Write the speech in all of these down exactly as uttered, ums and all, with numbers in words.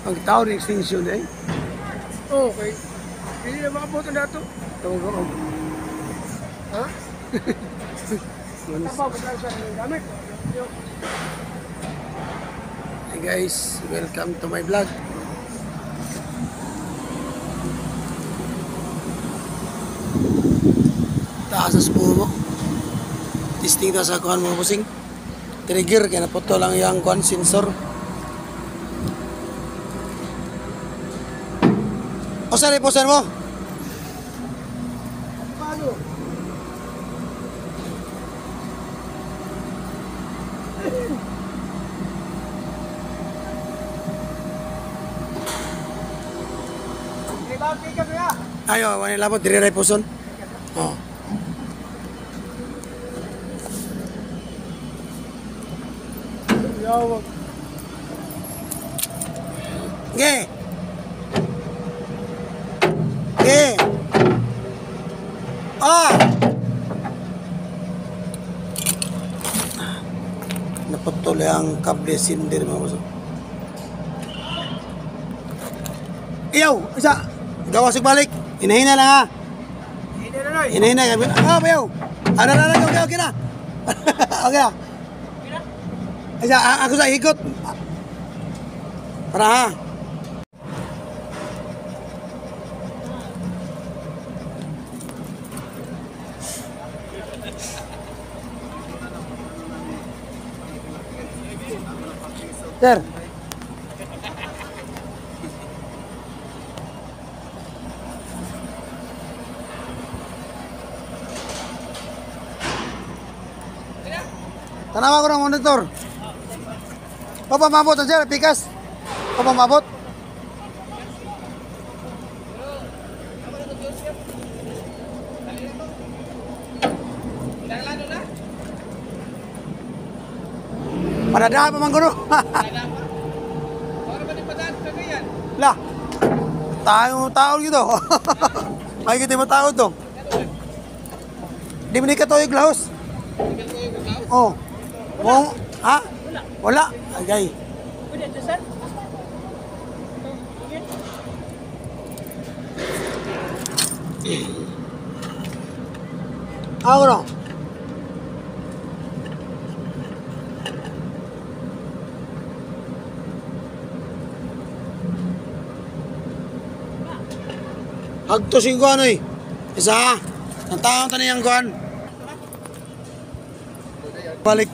Ang tao ng extension eh. Oh, okay. Hindi na makabot ang dato. Tawag ko. Ha? Tabaw ko lang sa gamit. Hey guys, welcome to my vlog. Taas sa spumo. Testing ta sa kuhan mga pusing. Trigger kaya naputo lang yung kuhan sensor. O saan ipusan mo? Paano? Rebound pick up ya. Ayo, wala labot diri ra ipuson. Oh. Yawag. Ge. Ge. Ah. Naputol ang kable sindir mga boss. Iyaw, isa. Gawas balik. Hinahina lang ha. Hindi na noy. Hinahina. Ah, bayaw. Ano na lang, okay, okay na. Okay na. Isa, a- ako sa ikot. Para ha. Sir. Tanawa ko ng monitor. Papa mabot na sir, pikas. Papa mabot. Padadahan pa man ko no. Lah. Tayo tao gitu. May kita mo tao to. Di mo ni katoy glaus. Oh. Wong, ha? Wala. Agay. Udah tu sir. Ako no. Hagto sing kuan oy. Isa. Ang taong taniyang kuan. Balik.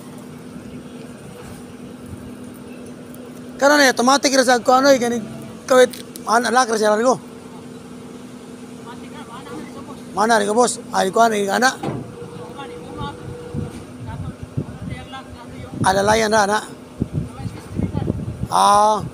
Karena nih otomatis rasa kuan oy kani kawit anak lak rasa ko. Mana nih bos? Ay kuan ni anak. Ada layan na anak. Ah.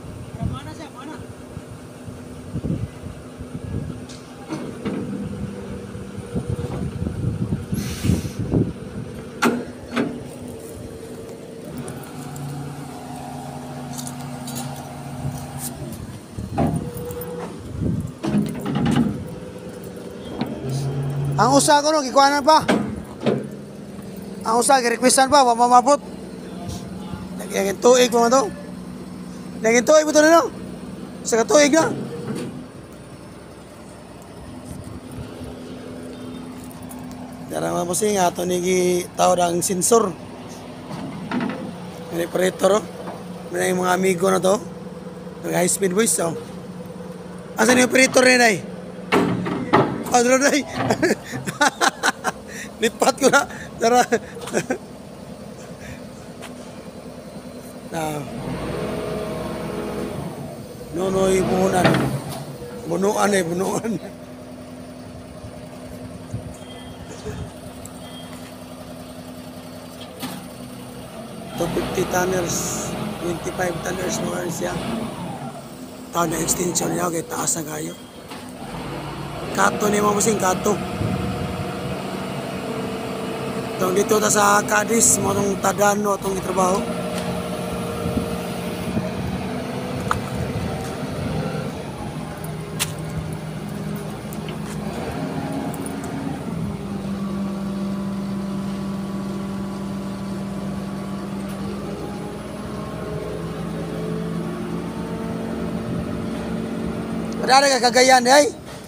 Ang usa ko no, gikuanan pa. Ang usa, gi-requestan pa, mamamabot. Lagyan tuig pa man to. Lagyan tuig pa to na no. Sa katuig na. Darang mga pusing, ato ni tawad ang sensor. May operator, oh. May mga amigo na to. Nag-high speed voice, oh. Asan yung operator rin ay? Adro na lipat ko na. Tara. Nah. Nonoy buhunan. Bunuan eh, bunuan. two fifty tonners, twenty-five tonners mga siya. Tao na extension niya, kaya taas na kayo. Kato ni mga pusing, kato. Itong dito ta sa Cadiz, mo itong tadano, itong itrabaho. Dara ka Cagayan di ay.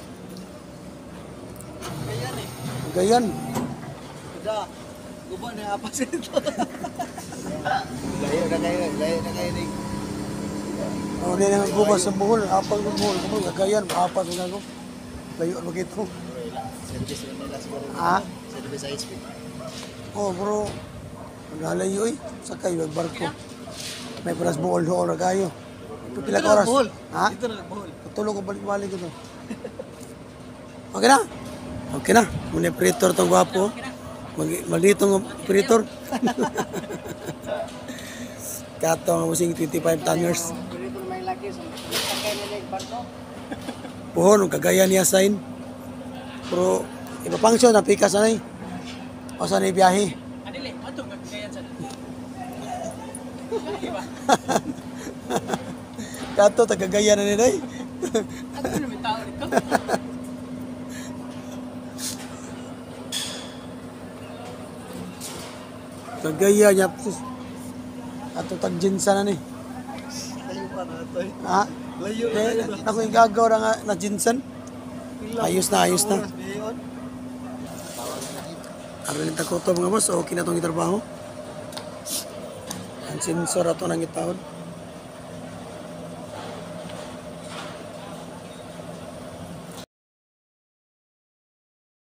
Ayan eh. Cagayan. Uda. Gubo na yung apas ito. Layo na kayo. Layo na kayo rin. Oh, di na gubas sa Bohol, apag ng Bohol, Bohol, Cagayan, apat na ko. Layo na ito. Service na nila siguro. Ha? Service I S P. Oh, bro. Nalayo eh. Sakay magbarko. May paras Bohol doon na kayo. Pila ka oras? Ha? Dito na Bohol. Patulog ko balik-balik ito. Okay na? Okay na. Muna operator tong gwapo. Mag- Maldito ng operator. Kato nga musing twenty-five tonners. Dito na may laki. Sakay nila yung barko. Puhon, Cagayan niya sign. Pero, iba pangsyon, napikas na eh. O saan na biyahe? Adili, matong kagayan sa Kato, tagagayan na nila eh. Ano na may tao dito? Tagaya niya. Ato tagjinsa na ni. Layo pa na ito eh. Ha? Layo na Eh, ito. ako yung gagaw na nga na jinsan. Ayos na, ayos na. Aralin ta ko to mga boss, okay na itong itrabaho. Ang sensor ato nang itahod.